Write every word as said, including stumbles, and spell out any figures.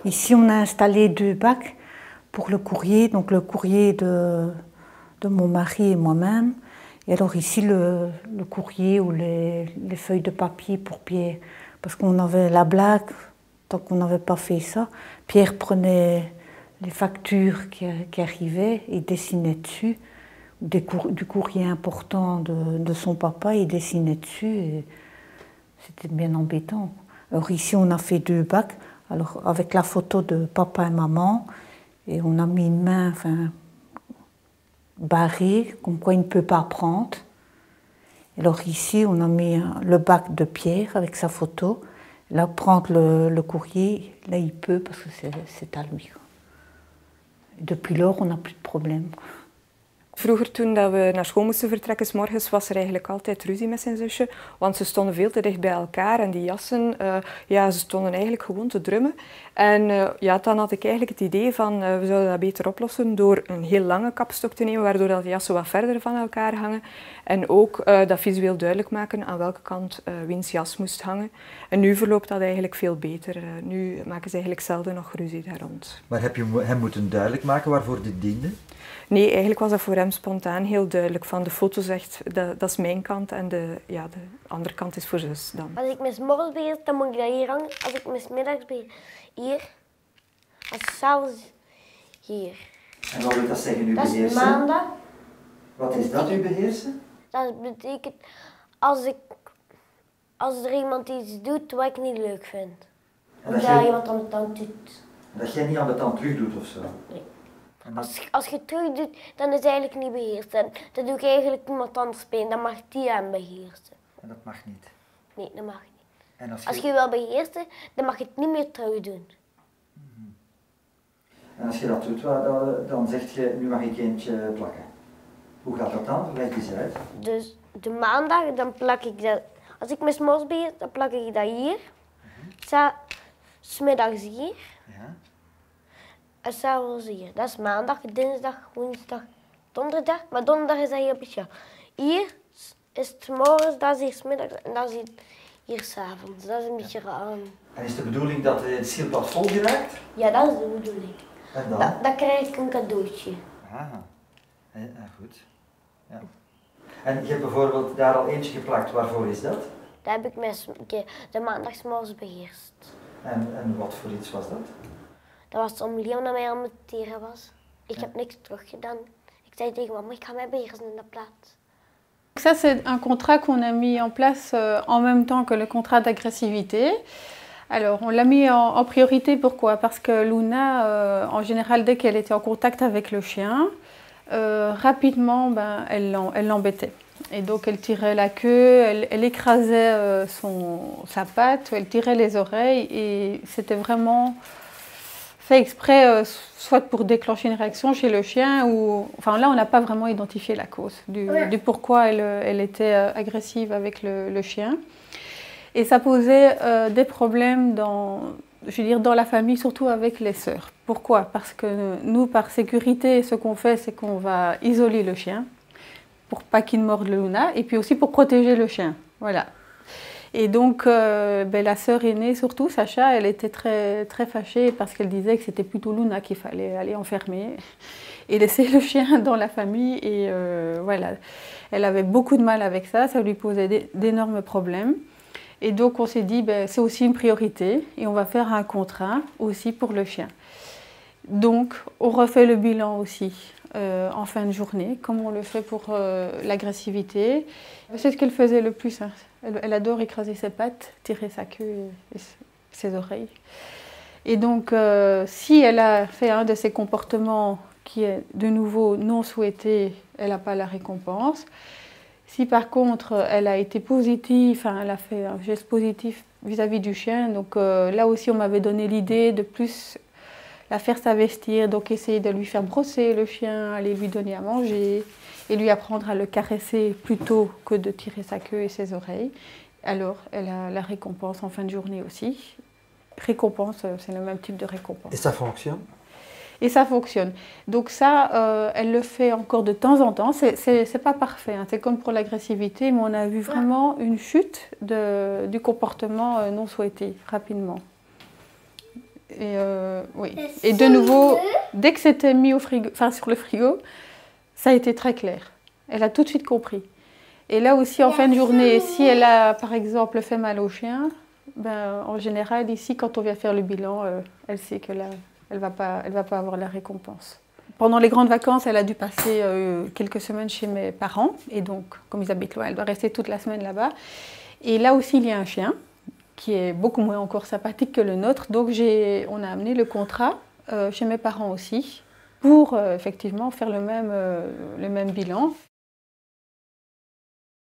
Ici, on a installé deux bacs pour le courrier, donc le courrier de, de mon mari et moi-même. Et alors ici, le, le courrier ou les, les feuilles de papier pour Pierre, parce qu'on avait la blague, tant qu'on n'avait pas fait ça, Pierre prenait les factures qui, qui arrivaient et dessinait dessus, des cour, du courrier important de, de son papa, il dessinait dessus, et c'était bien embêtant. Alors ici, on a fait deux bacs, alors avec la photo de papa et maman, et on a mis une main, enfin, barrée, comme quoi il ne peut pas prendre. Alors ici, on a mis le bac de Pierre avec sa photo. Là, prendre le, le courrier, là, il peut parce que c'est à lui. Et depuis lors, on n'a plus de problème. Vroeger, toen dat we naar school moesten vertrekken, 's morgens was er eigenlijk altijd ruzie met zijn zusje. Want ze stonden veel te dicht bij elkaar en die jassen, uh, ja, ze stonden eigenlijk gewoon te drummen. En uh, ja, dan had ik eigenlijk het idee van, uh, we zouden dat beter oplossen door een heel lange kapstok te nemen, waardoor dat de jassen wat verder van elkaar hangen. En ook uh, dat visueel duidelijk maken aan welke kant uh, wiens jas moest hangen. En nu verloopt dat eigenlijk veel beter. Uh, nu maken ze eigenlijk zelden nog ruzie daar rond. Maar heb je hem moeten duidelijk maken waarvoor dit diende? Nee, eigenlijk was dat voor hem spontaan heel duidelijk. Van de foto zegt, dat, dat is mijn kant en de, ja, de andere kant is voor zus dan. Als ik met 's morgens beheers, dan moet ik dat hier hangen. Als ik met 's middags beheers, hier. Als 's avonds, hier. En wat wil dat zeggen, u dat beheersen? Dat is maandag. Wat is dat, u beheersen? Dat betekent als, ik, als er iemand iets doet wat ik niet leuk vind. En dat jij iemand aan de tand doet. Dat jij niet aan de tand terug doet of zo? Nee. Als, als je het terug doet, dan is het eigenlijk niet beheerst. En dat doe ik eigenlijk iemand anders pijn. Dan mag die hem beheersen. En dat mag niet? Nee, dat mag niet. En als, je... als je wil beheersen, dan mag je het niet meer terug doen. Mm-hmm. En als je dat doet, dan zeg je, nu mag ik eentje plakken. Hoe gaat dat dan? Leg eens uit. Dus de maandag, dan plak ik dat... Als ik met 's morgens beheers, dan plak ik dat hier. Mm-hmm. 's middags hier. Ja. En s'avonds hier. Dat is maandag, dinsdag, woensdag, donderdag. Maar donderdag is dat heel speciaal. Hier is het morgens, dat is hier 's middags en dat is hier 's avonds. Dat is een beetje raar. En is de bedoeling dat het schildpad vol geraakt? Ja, dat is de bedoeling. En dan? Da, dan krijg ik een cadeautje. Ah, ja, goed. Ja. En je hebt bijvoorbeeld daar al eentje geplakt. Waarvoor is dat? Dat heb ik met de maandagsmorgens beheerst. En, en wat voor iets was dat? Dat was om Leon naar mij aan het teren was. Ik ja. heb niks teruggedaan. Ik zei tegen mama, ik ga mij beheersen in de plaats. Ça, c'est un contrat qu'on a mis en place euh, en même temps que le contrat d'agressivité. Alors, on l'a mis en, en priorité, pourquoi? Parce que Luna, euh, en général, dès qu'elle était en contact avec le chien, euh, rapidement, ben, elle l'embêtait. Et donc, elle tirait la queue, elle, elle écrasait euh, son, sa patte, elle tirait les oreilles, et c'était vraiment fait exprès, euh, soit pour déclencher une réaction chez le chien, ou... Enfin, là, on n'a pas vraiment identifié la cause du, ouais. du pourquoi elle, elle était agressive avec le, le chien. Et ça posait euh, des problèmes dans, je veux dire, dans la famille, surtout avec les sœurs. Pourquoi? Parce que nous, par sécurité, ce qu'on fait, c'est qu'on va isoler le chien pour pas qu'il morde Luna, et puis aussi pour protéger le chien. Voilà. Et donc, euh, ben, la sœur aînée, surtout, Sacha, elle était très, très fâchée parce qu'elle disait que c'était plutôt Luna qu'il fallait aller enfermer et laisser le chien dans la famille. Et euh, voilà, elle avait beaucoup de mal avec ça, ça lui posait d'énormes problèmes. Et donc, on s'est dit, ben, c'est aussi une priorité et on va faire un contrat aussi pour le chien. Donc, on refait le bilan aussi euh, en fin de journée, comme on le fait pour euh, l'agressivité. C'est ce qu'elle faisait le plus. Hein. Elle, elle adore écraser ses pattes, tirer sa queue et ses oreilles. Et donc, euh, si elle a fait un de ces comportements qui est de nouveau non souhaité, elle n'a pas la récompense. Si par contre, elle a été positive, enfin, elle a fait un geste positif vis-à-vis du chien, donc euh, là aussi, on m'avait donné l'idée de plus la faire s'investir, donc essayer de lui faire brosser le chien, aller lui donner à manger et lui apprendre à le caresser plutôt que de tirer sa queue et ses oreilles. Alors, elle a la récompense en fin de journée aussi. Récompense, c'est le même type de récompense. Et ça fonctionne? Et ça fonctionne. Donc ça, euh, elle le fait encore de temps en temps. C'est pas parfait, hein. C'est comme pour l'agressivité, mais on a vu vraiment une chute de, du comportement non souhaité, rapidement. Et, euh, oui. Et de nouveau, dès que c'était mis au frigo, enfin sur le frigo, ça a été très clair. Elle a tout de suite compris. Et là aussi, en fin de journée, si elle a par exemple fait mal au chien, ben, en général, ici, quand on vient faire le bilan, euh, elle sait que là, elle ne va pas, elle va pas avoir la récompense. Pendant les grandes vacances, elle a dû passer euh, quelques semaines chez mes parents. Et donc, comme ils habitent loin, elle doit rester toute la semaine là-bas. Et là aussi, il y a un chien qui est beaucoup moins encore sympathique que le nôtre. Donc, on a amené le contrat euh, chez mes parents aussi pour euh, effectivement faire le même, euh, le même bilan.